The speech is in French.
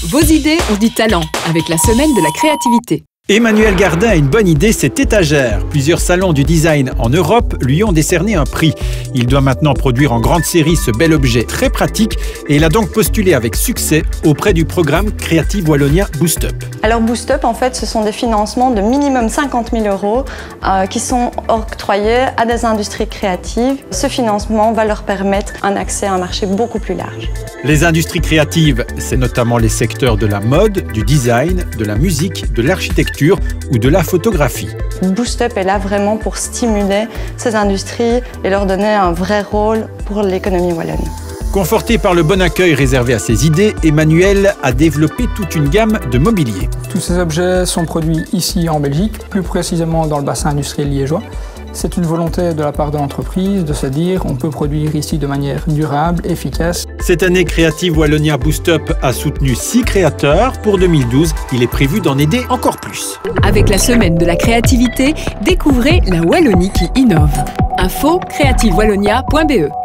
Vos idées ont du talent avec la semaine de la créativité. Emmanuel Gardin a une bonne idée, cette étagère. Plusieurs salons du design en Europe lui ont décerné un prix. Il doit maintenant produire en grande série ce bel objet très pratique et il a donc postulé avec succès auprès du programme Creative Wallonia Boost Up. Alors Boost Up, en fait, ce sont des financements de minimum 50 000 € qui sont octroyés à des industries créatives. Ce financement va leur permettre un accès à un marché beaucoup plus large. Les industries créatives, c'est notamment les secteurs de la mode, du design, de la musique, de l'architecture ou de la photographie. Boost Up est là vraiment pour stimuler ces industries et leur donner un vrai rôle pour l'économie wallonne. Conforté par le bon accueil réservé à ses idées, Emmanuel a développé toute une gamme de mobilier. Tous ces objets sont produits ici en Belgique, plus précisément dans le bassin industriel liégeois. C'est une volonté de la part de l'entreprise de se dire on peut produire ici de manière durable, efficace. Cette année, Creative Wallonia Boost Up a soutenu 6 créateurs. Pour 2012, il est prévu d'en aider encore plus. Avec la semaine de la créativité, découvrez la Wallonie qui innove. Info creativewallonia.be